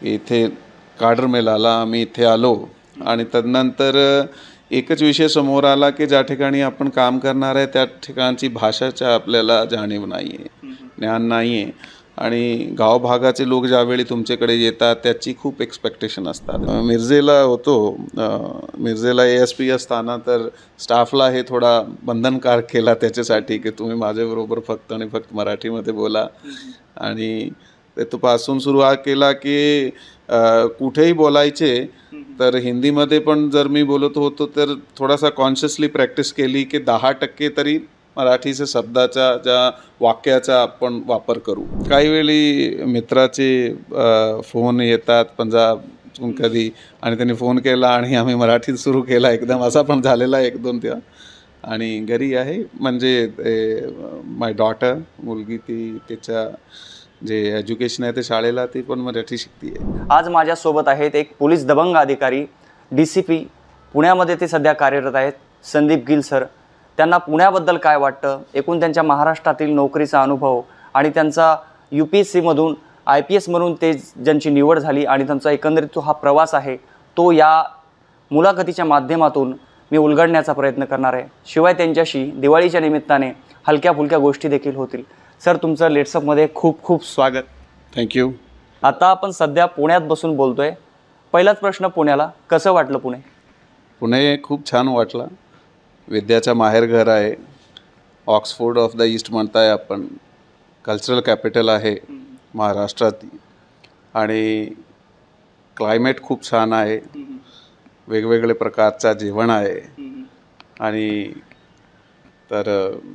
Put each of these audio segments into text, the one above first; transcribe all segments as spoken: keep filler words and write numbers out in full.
इथे काडर मिळाला, आम्ही इथे आलो आणि तदनंतर एकच विषय समोर आला की ज्या ठिकाणी आपण काम करणार आहे त्या ठिकाणची भाषाचा आपल्याला जाणीव नाही आहे, ज्ञान नाही आहे आणि गावभागाचे लोक ज्यावेळी तुमच्याकडे येतात त्याची खूप एक्सपेक्टेशन असतात. मिरजेला होतो, मिरजेला ए एस पी असताना तर स्टाफला हे थोडा बंधनकार केला त्याच्यासाठी की तुम्ही माझ्याबरोबर फक्त आणि फक्त मराठीमध्ये बोला आणि तिथपासून सुरुवात केला की कुठेही बोलायचे तर हिंदीमध्ये पण जर मी बोलत होतो तर थोडासा कॉन्शियसली प्रॅक्टिस केली की दहा टक्के तरी मराठीच्या शब्दाचा ज्या वाक्याचा आपण वापर करू. काही वेळी मित्राचे फोन येतात पंजाबतून कधी आणि त्यांनी फोन केला आणि आम्ही मराठीत सुरू केला एकदम, असा पण झालेला एक दोन तेव्हा. आणि घरी आहे म्हणजे माय डॉटर मुलगी ती तिच्या जे एज्युकेशन आहे ते शाळेला ती पण मराठी शिकते आहे. आज माझ्यासोबत आहेत एक पोलीस दबंग अधिकारी डी सी पी पुण्यामध्ये ते सध्या कार्यरत आहेत, संदीप गिल सर. त्यांना पुण्याबद्दल काय वाटतं, एकूण त्यांच्या महाराष्ट्रातील नोकरीचा अनुभव आणि त्यांचा यू पी एस सीमधून आय पी एस म्हणून ते ज्यांची निवड झाली आणि त्यांचा एकंदरीत जो हा प्रवास आहे तो या मुलाखतीच्या माध्यमातून मी उलगडण्याचा प्रयत्न करणार आहे. शिवाय त्यांच्याशी दिवाळीच्या निमित्ताने हलक्या फुलक्या गोष्टी देखील होतील. सर, तुमचं लेट्सअपमध्ये खूप खूप स्वागत. थँक्यू. आता आपण सध्या पुण्यात बसून बोलतोय. पहिलाच प्रश्न, पुण्याला कसं वाटलं? पुणे पुणे खूप छान वाटलं. विद्याचं माहेरघर आहे, ऑक्सफोर्ड ऑफ द ईस्ट म्हणताय आपण, कल्चरल कॅपिटल आहे महाराष्ट्रात आणि क्लायमेट खूप छान आहे, वेगवेगळे प्रकारचं जेवण आहे आणि तर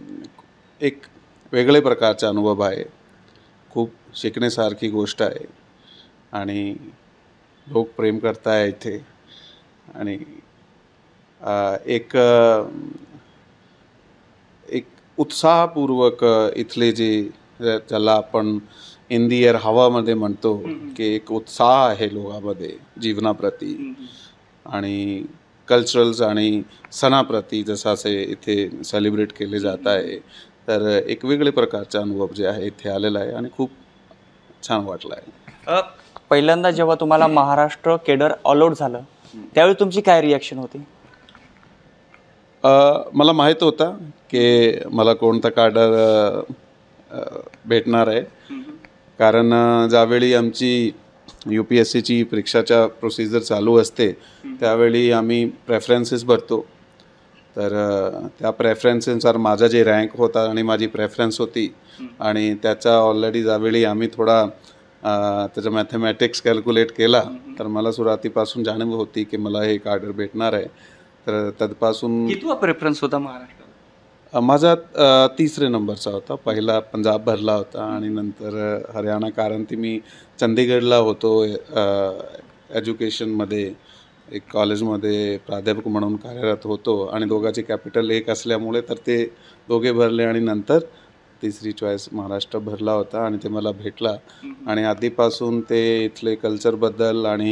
एक वेगळे प्रकारचा अनुभव आहे. खूप शिकण्यासारखी गोष्ट आहे आणि लोक प्रेम करताय इथे आणि एक एक उत्साहपूर्वक इथले जे ज्याला आपण इन दी एअर हवामध्ये म्हणतो की एक उत्साह आहे लोकांमध्ये जीवनाप्रती आणि कल्चरल्स आणि सणाप्रती जसं असे इथे सेलिब्रेट केले जात आहे. तर एक वेगळे प्रकारचा अनुभव जे आहे इथे आलेला आहे आणि खूप छान वाटलं आहे. पहिल्यांदा जेव्हा तुम्हाला महाराष्ट्र केडर अलॉट झालं त्यावेळी तुमची काय रिॲक्शन होती? मला माहीत होता की मला कोणता काडर भेटणार आहे, कारण ज्यावेळी आमची यू पी एस सीची परीक्षाच्या प्रोसिजर चालू असते त्यावेळी आम्ही प्रेफरन्सेस भरतो. तर त्या प्रेफरन्सेसनुसार माझा जे रँक होता आणि माझी प्रेफरन्स होती आणि त्याचा ऑलरेडी ज्यावेळी आम्ही थोडा त्याचा मॅथमॅटिक्स कॅल्क्युलेट केला तर मला सुरुवातीपासून जाणीव होती की मला हे काडर भेटणार आहे. तर त्यापासून कितवा प्रेफरन्स होता महाराष्ट्रात? माझा तिसरे नंबरचा होता. पहिला पंजाब भरला होता आणि नंतर हरियाणा, कारण ती मी चंदीगडला होतो एज्युकेशनमध्ये, एक कॉलेजमध्ये प्राध्यापक म्हणून कार्यरत होतो आणि दोघांची कॅपिटल एक असल्यामुळे तर ते दोघे भरले आणि नंतर तिसरी चॉईस महाराष्ट्र भरला होता आणि ते मला भेटला. आणि आधीपासून ते इथले कल्चरबद्दल आणि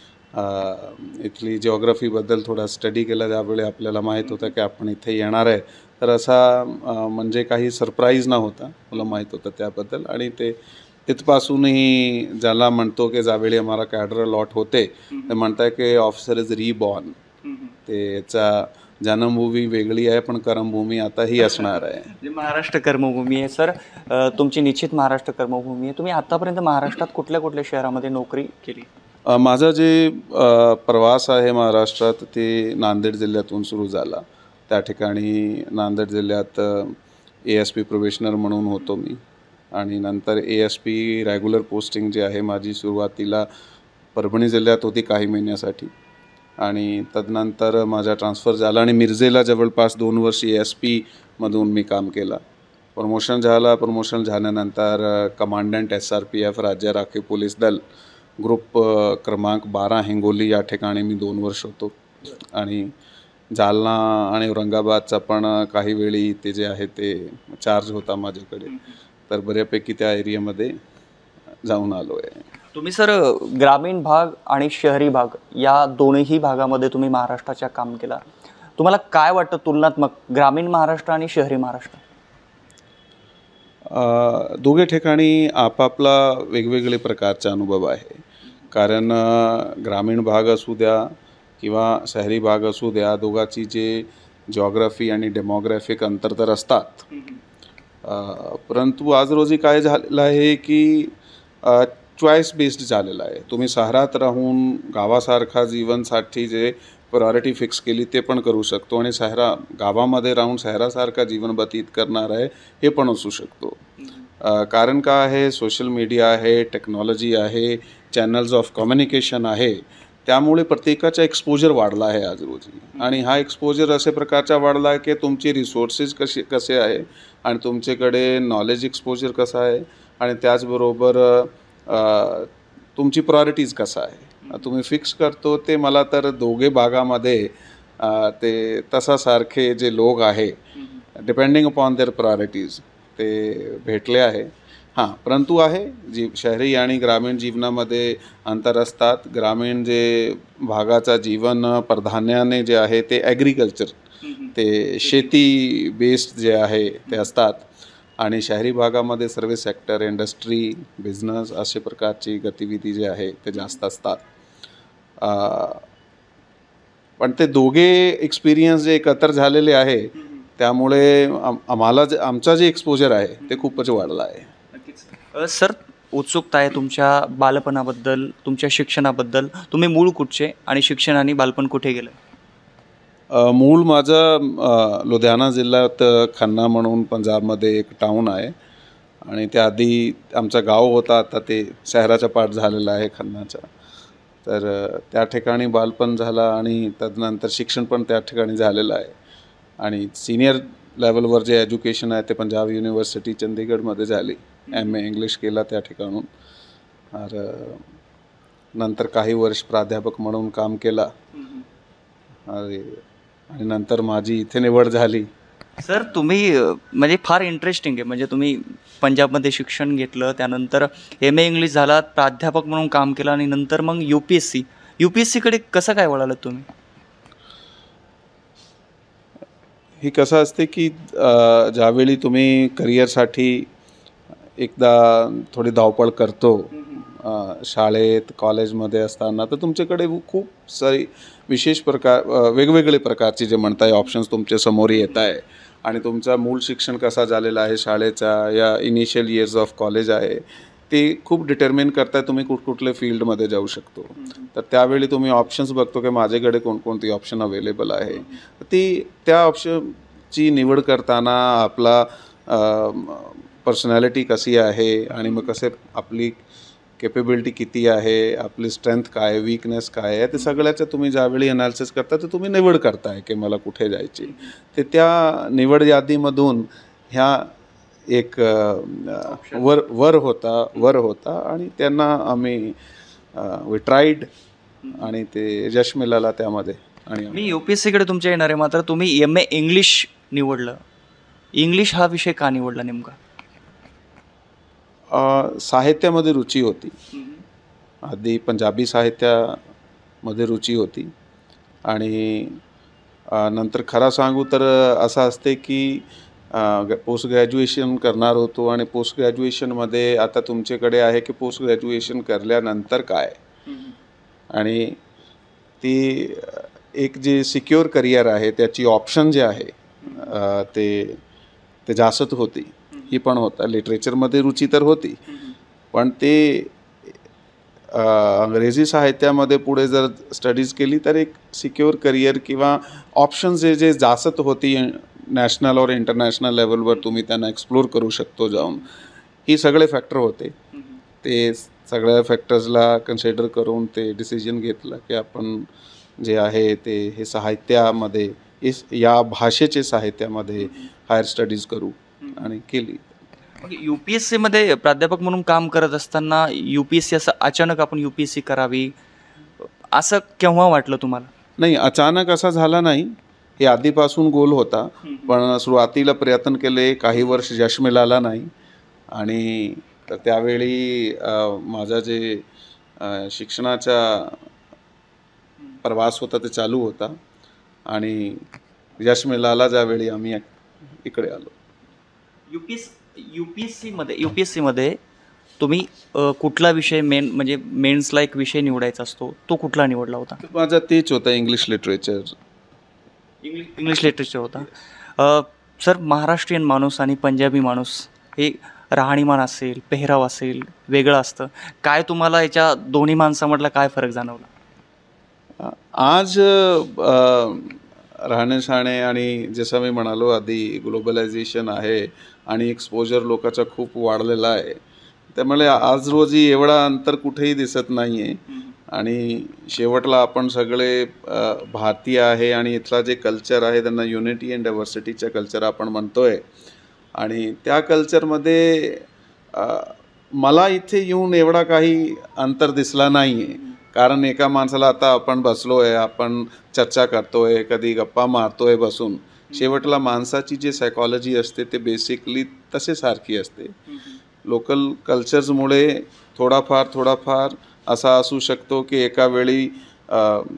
इथली जिओग्राफीबद्दल थोडा स्टडी केला. त्यावेळी आपल्याला माहीत होतं की आपण इथे येणार आहे, तर असा म्हणजे काही सरप्राईज नव्हता, मला माहीत होतं त्याबद्दल. आणि ते तिथपासूनही ज्याला म्हणतो की ज्यावेळी आम्हाला कॅडर लॉट होते ते म्हणताय की ऑफिसर इज रिबॉर्न. ते याचा जन्मभूमी वेगळी आहे पण कर्मभूमी आता ही असणार आहे. महाराष्ट्र कर्मभूमी आहे. सर, तुमची निश्चित महाराष्ट्र कर्मभूमी आहे. तुम्ही आतापर्यंत महाराष्ट्रात कुठल्या कुठल्या शहरामध्ये नोकरी केली? माझा जे प्रवास आहे महाराष्ट्रात ते नांदेड जिल्ह्यातून सुरू झाला. त्या ठिकाणी नांदेड जिल्ह्यात ए एस पी प्रोबेशनर म्हणून होतो मी आणि नंतर A S P regular posting जी आहे माझी सुरुवातीला परभणी जिल्ह्यात होती काही महिन्यासाठी आणि तदनंतर माझा ट्रान्सफर झाला आणि मिरजेला जवळपास दोन वर्ष ए एस पीमधून मी काम केला. प्रमोशन झाला. प्रमोशन झाल्यानंतर commandant S R P F राज्य राखीव पोलीस दल ग्रुप क्रमांक बारा हिंगोली या ठिकाणी मी दोन वर्ष होतो आणि जालना आणि औरंगाबादचा पण काही वेळी ते जे आहे ते चार्ज होता माझ्याकडे. तर बऱ्यापैकी त्या एरियामध्ये जाऊन आलो आहे. तुम्ही सर ग्रामीण भाग आणि शहरी भाग या दोन्ही भागामध्ये तुम्ही महाराष्ट्राच्या काम केला. तुम्हाला काय वाटतं तुलनात्मक ग्रामीण महाराष्ट्र आणि शहरी महाराष्ट्र? दोघे ठिकाणी आपापला वेगवेगळे प्रकारचा अनुभव आहे. कारण अ, ग्रामीण भाग असू द्या किंवा शहरी भाग असू द्या, दोघांची जे जॉग्राफी आणि डेमोग्राफिक अंतर तर असतात. अ, परंतु आज रोजी काय झालेलं आहे की चॉईस बेस्ड झालेलं आहे. तुम्ही शहरात राहून गावासारखा जीवनसाठी जे प्रायोरिटी फिक्स केली ते पण करू शकतो आणि शहरा गावामध्ये राहून शहरासारखा जीवन व्यतीत करणार आहे हे पण असू शकतो. अ, कारण का आहे, सोशल मीडिया आहे, टेक्नॉलॉजी आहे, चॅनल्स ऑफ कम्युनिकेशन आहे, त्यामुळे प्रत्येकाचा एक्सपोजर वाढला आहे आज रोजी. आणि हा एक्सपोजर अशा प्रकारचा वाढला आहे की तुमचे रिसोर्सेस कसे कसे आहे आणि तुमच्याकडे नॉलेज एक्सपोजर कसं आहे आणि त्याचबरोबर अ, तुमची प्रायोरिटीज कसं आहे तुम्ही फिक्स करतो. ते मला तर दोघे भागामध्ये अ, ते तसासारखे जे लोक आहे डिपेंडिंग अपॉन देअर प्रायोरिटीज ते भेटले आहे. हां, परंतु आहे जी शहरी आणि ग्रामीण जीवनामध्ये अंतर असतात. ग्रामीण जे भागाचा जीवन प्राधान्याने जे आहे ते ॲग्रिकल्चर, ते शेती बेस्ड जे आहे ते असतात आणि शहरी भागामध्ये सर्व्हिस सेक्टर, इंडस्ट्री, बिझनेस अशा प्रकारची गतिविधी जे आहे ते जास्त असतात. अ, पण ते दोघे एक्सपिरियन्स जे एकत्र झालेले आहे त्यामुळे आम आम्हाला जे आमचा जे एक्सपोजर आहे ते खूपच वाढला आहे. अ, सर, उत्सुकता आहे तुमच्या बालपणाबद्दल, तुमच्या शिक्षणाबद्दल. तुम्ही मूळ कुठचे आणि शिक्षण आणि बालपण कुठे गेलं? अ, मूळ माझं अ, लुधियाना जिल्ह्यात खन्ना म्हणून पंजाबमध्ये एक टाऊन आहे आणि त्याआधी आमचा गाव होता, आता ते शहराचा पार्ट झालेला आहे खन्नाचा. तर अ, त्या ठिकाणी बालपण झाला आणि त्यानंतर शिक्षण पण त्या ठिकाणी झालेलं आहे आणि सिनियर लेवलवर जे एज्युकेशन आहे ते पंजाब युनिव्हर्सिटी चंदीगडमध्ये झाली. एम ए इंग्लिश केला त्या ठिकाणून. तर अ, नंतर काही वर्ष प्राध्यापक म्हणून काम केला आणि आणि नंतर माझी इथे निवड झाली. सर, तुम्ही अ, म्हणजे फार इंटरेस्टिंग आहे. म्हणजे तुम्ही पंजाबमध्ये शिक्षण घेतलं, त्यानंतर एम ए इंग्लिश झालात, प्राध्यापक म्हणून काम केलं आणि नंतर मग U P S C U P S सीकडे कसं काय वळालात तुम्ही? ही कसं असते की अ, ज्यावेळी तुम्ही करिअरसाठी एकदा थोडी धावपळ करतो अ, शाळेत कॉलेजमध्ये असताना, तर तुमच्याकडे खूप सारी विशेष प्रकार अ, वेगवेगळे प्रकारचे जे म्हणताय ऑप्शन्स तुमच्या समोर येत आहे आणि तुमचा मूळ शिक्षण कसा झालेला आहे शाळेचा या इनिशियल इयर्स ऑफ कॉलेज आहे ते खूप डिटर्मिन करताय तुम्ही कुठकुठल्या फील्डमध्ये जाऊ शकतो. तर त्यावेळी तुम्ही ऑप्शन्स बघतो की माझ्याकडे कोणकोणती ऑप्शन अवेलेबल आहे. ती त्या ऑप्शनची निवड करताना आपला पर्सनॅलिटी कशी आहे आणि मग कसे आपली केपेबिलिटी किती आहे, आपली स्ट्रेंथ काय आहे, वीकनेस काय आहे, ते सगळ्याचं तुम्ही ज्यावेळी ॲनालिसिस करता तर तुम्ही निवड करताय की मला कुठे जायची. ते त्या निवड यादीमधून ह्या एक वर वर होता वर होता आणि त्यांना आम्ही वी ट्राईड आणि ते यश मिळालं त्यामध्ये. आणि मी यू पी एस सीकडे तुमच्या येणार आहे, मात्र तुम्ही एम ए इंग्लिश निवडलं. इंग्लिश हा विषय का निवडला नेमका? अ, साहित्यामध्ये रुची होती. आधी पंजाबी साहित्यामध्ये रुची होती आणि अ, नंतर खरं सांगू तर असं असते की पोस्ट ग्रॅज्युएशन करणार होतो आणि पोस्ट ग्रॅज्युएशनमध्ये आता तुमच्याकडे आहे की पोस्ट ग्रॅज्युएशन करल्यानंतर काय आणि ती एक जे सिक्युअर करिअर आहे त्याची ऑप्शन जे आहे अ, ते ते जास्त होती. ही पण होता लिटरेचरमध्ये रुची तर होती, पण ते अ, अंग्रेजी साहित्यामध्ये पुढे जर स्टडीज केली तर एक सिक्युअर करिअर किंवा ऑप्शन्स जे जे जास्त होती नॅशनल और इंटरनॅशनल लेवलवर तुम्ही त्यांना एक्सप्लोर करू शकतो जाऊन. ही सगळे फॅक्टर होते. ते सगळ्या फॅक्टर्सला कन्सिडर करून ते डिसिजन घेतलं की आपण जे आहे ते हे साहित्यामध्ये इस या भाषेचे साहित्यामध्ये हायर स्टडीज करू आणि केली. यू पी एस सीमध्ये प्राध्यापक म्हणून काम करत असताना यू पी एस सी असं अचानक आपण यू पी एस सी करावी असं केव्हा वाटलं तुम्हाला? नाही, अचानक असा झाला नाही. हे आधीपासून गोल होता, पण सुरुवातीला प्रयत्न केले, काही वर्ष यश मिळाला नाही आणि तर त्यावेळी अ, माझा जे अ, शिक्षणाचा प्रवास होता ते चालू होता आणि यश मिळाला ज्यावेळी आम्ही इकडे आलो. U P S U P S सीमध्ये यू पी एस सीमध्ये तुम्ही अ, कुठला विषय मेन म्हणजे मेन्सला एक विषय निवडायचा असतो, तो कुठला निवडला होता? माझा तेच होता, English literature. English English literature होता. अ, सर, महाराष्ट्रीयन माणूस आणि पंजाबी माणूस हे राहणीमान असेल, पेहराव असेल, वेगळं असतं. काय तुम्हाला याच्या दोन्ही माणसामधला काय फरक जाणवला? आज अ, राहणे-सहाणे आणि जसं मी म्हणालो आधी, ग्लोबलायझेशन आहे आणि एक्सपोजर लोकांचा खूप वाढलेला आहे. त्यामुळे आज रोजी एवढा अंतर कुठेही दिसत नाही आहे. आणि शेवटला आपण सगळे अ, भारतीय आहे आणि इथला जे कल्चर आहे त्यांना युनिटी अँड डायव्हर्सिटीचं कल्चर आपण म्हणतोय. आणि त्या कल्चरमध्ये अ, मला इथे येऊन एवढा काही अंतर दिसला नाही आहे. कारण एका माणसाला आता आपण बसलो आहे, आपण चर्चा करतोय, कधी गप्पा मारतोय बसून. शेवटला माणसाची जी सायकॉलॉजी असते ते बेसिकली तसे सारखी असते. लोकल कल्चर्समुळे थोडाफार थोडाफार असा असू शकतो की एका वेळी अ,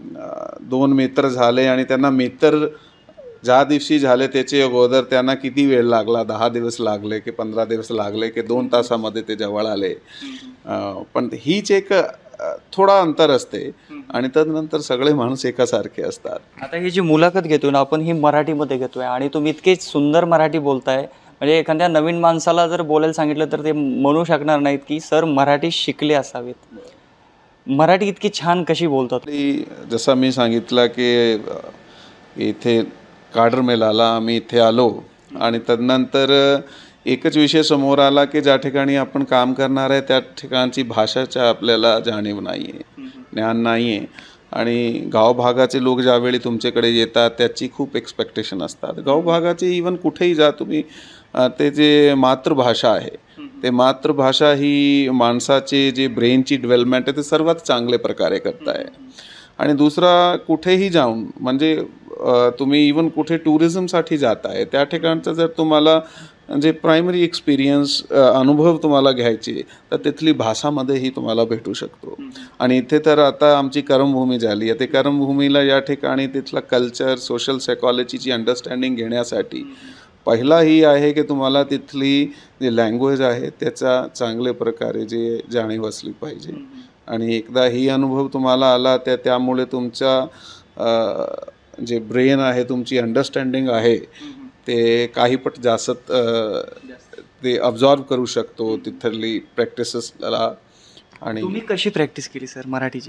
अ, दोन मित्र झाले आणि त्यांना मित्र ज्या दिवशी झाले त्याचे अगोदर त्यांना किती वेळ लागला, दहा दिवस लागले की पंधरा दिवस लागले की दोन तासामध्ये ते जवळ आले. अ, पण हीच एक अ, थोडा अंतर असते आणि त्यानंतर सगळे माणूस एकासारखे असतात. आता ही जी मुलाखत घेतोय ना आपण, ही मराठीमध्ये घेतोय आणि तुम्ही इतके सुंदर मराठी बोलताय, म्हणजे एखाद्या नवीन माणसाला जर बोलायला सांगितलं तर ते म्हणू शकणार नाहीत की सर मराठी शिकले असावेत. मराठी इतकी छान कशी बोलतात? आपली जसं मी सांगितलं की अ, इथे काडर मेलाला आम्ही इथे आलो आणि तदनंतर एकच विषय समोर आला की ज्या ठिकाणी आपण काम करणार आहे त्या ठिकाणची भाषाच्या आपल्याला जाणीव नाही आहे, ज्ञान नाही आहे. आणि गावभागाचे लोक ज्यावेळी तुमच्याकडे येतात त्याची खूप एक्सपेक्टेशन असतात. गावभागाचे इवन कुठेही जा तुम्ही, अ, ते जे मातृभाषा आहे ते मातृभाषा ही माणसाचे जे ब्रेनची डेव्हलपमेंट आहे ते सर्वात चांगल्या प्रकारे करत आहे. आणि दुसरा कुठेही जाऊन म्हणजे अ, तुम्ही इवन कुठे टुरिझमसाठी जात आहे त्या ठिकाणचं जर तुम्हाला जे प्रायमरी एक्सपिरियन्स अनुभव तुम्हाला घ्यायचे तर तिथली भाषामध्येही तुम्हाला भेटू शकतो. आणि इथे तर आता आमची कर्मभूमी झाली आहे. ते कर्मभूमीला या ठिकाणी तिथला कल्चर, सोशल सायकॉलॉजीची अंडरस्टँडिंग घेण्यासाठी पहिला ही आहे की तुम्हाला तिथली जी लँग्वेज आहे त्याचा चांगल्या प्रकारे जे जाणीव असली पाहिजे. आणि एकदा ही अनुभव तुम्हाला आला त्या त्यामुळे तुमचा अ, जे ब्रेन आहे, तुमची अंडरस्टँडिंग आहे ते काही पट जास्त अ, ते अब्झॉर्ब करू शकतो तिथली प्रॅक्टिसेसला. आणि तुम्ही कशी प्रॅक्टिस केली सर मराठीची?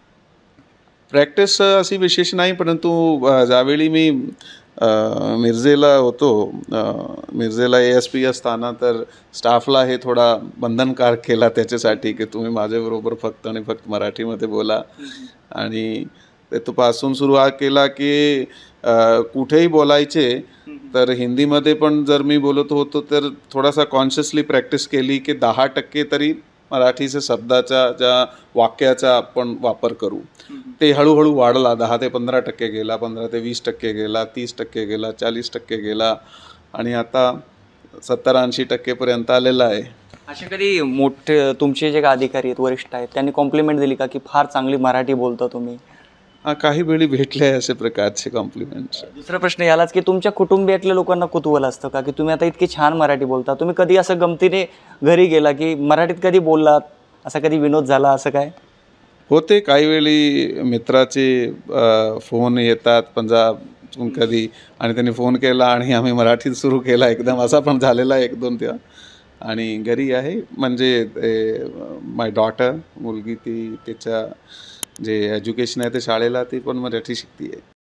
प्रॅक्टिस अशी विशेष नाही, परंतु अ, ज्यावेळी मी अ, मिरजेला होतो, अ, मिरजेला ए एस पी असताना तर स्टाफला हे थोडा बंधनकार केला त्याच्यासाठी की तुम्ही माझ्याबरोबर फक्त आणि फक्त मराठीमध्ये बोला. आणि तिथपासून सुरुवात केला की अ, कुठेही बोलायचे तर हिंदीमध्ये पण जर मी बोलत होतो तर थोडासा कॉन्शियसली प्रॅक्टिस केली की दहा टक्के तरी मराठीच्या शब्दाचा, ज्या वाक्याचा आपण वापर करू. ते हळूहळू वाढला, दहा ते पंधरा टक्के गेला, पंधरा ते वीस टक्के गेला, तीस टक्के गेला, चाळीस टक्के गेला आणि आता सत्तर ऐंशी टक्केपर्यंत आलेला आहे. असे कधी मोठे तुमचे जे अधिकारी आहेत, वरिष्ठ आहेत, त्यांनी कॉम्प्लिमेंट दिली का की फार चांगली मराठी बोलता तुम्ही? हा, काही वेळी भेटले आहे असे प्रकारचे कॉम्प्लिमेंट्स. दुसरा प्रश्न यालाच की तुमच्या कुटुंबियातल्या लोकांना कुतूहल असतं का की तुम्ही आता इतकी छान मराठी बोलता, तुम्ही कधी असं गमतीने घरी गेला की मराठीत कधी बोललात, असा कधी विनोद झाला असं काय? होते काही वेळी मित्राचे अ, फोन येतात पंजाबतून कधी आणि त्यांनी फोन केला आणि आम्ही मराठीत सुरू केला एकदम, असा पण झालेला आहे एक दोन तेव्हा. आणि घरी आहे म्हणजे माय डॉटर, मुलगी, ती त्याच्या जे एज्युकेशन आहे ते शाळेला ती पण मराठी शिकते आहे.